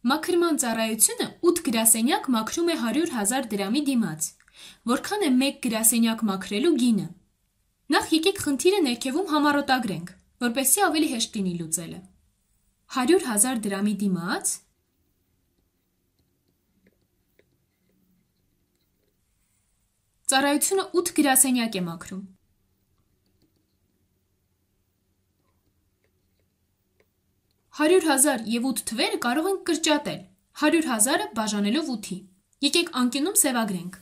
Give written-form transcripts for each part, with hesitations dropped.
Մաքրման ծառայությունը 8 գրասենյակ մաքրում է 100,000 դրամի դիմաց։ Որքան է 1 գրասենյակ մաքրելու գինը։ Նախ եկեք խնդիրը ներքևում համառոտագրենք, որպեսզի ավելի հեշտ լինի լուծելը։ 100,000 դրամի դիմաց ծառայությունը 8 գրասենյակ է մաքրում։ «100,000 և 8 թվերը կարող ենք կրճատել, 100,000-ը բաժանելով 8-ի։ Եկեք անկյունում սևագրենք։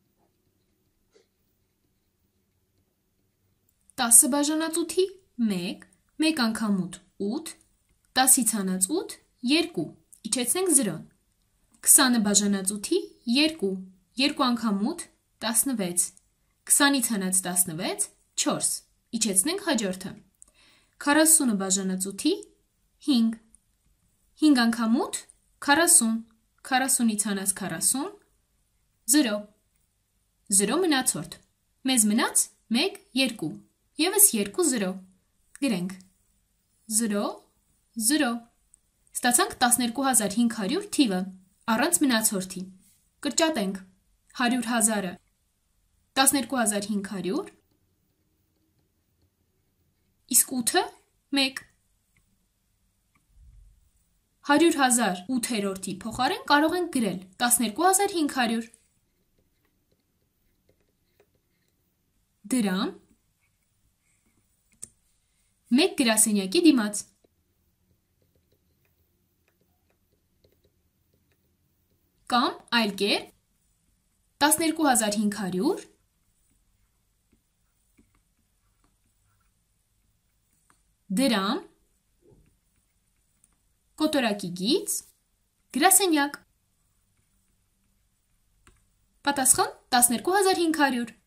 10 բաժանած 8-ի 1, 1 անգամ 8, 10-ից հանած 8, 2, իջեցնենք 0, 20 բաժանած 8-ի 2, 2 անգամ 8, 16, 20-ից հանած 16, 4, իջեցնենք հաջորդը, 40 բաժանած 8-ի 5, 5 անգամ 8, 40, 40-ից հանած 40, 0, 0 մնացորդ, մեզ մնաց 1, 2, ևս 2, 0, գրենք, 0, 0, ստացանք 12,500 թիվը, առանց մնացորդի, կրճատենք, 100,000-ը, 12,500, իսկ 8-ը 1, 100,000 8-րդի փոխարեն կարող ենք գրել 12,500 դրամ 1 գրասենյակի դիմաց։ Կամ այլ կերպ 12,500 դրամ կոտորակի գիծ գրասենյակ։ Պատասխան 12,500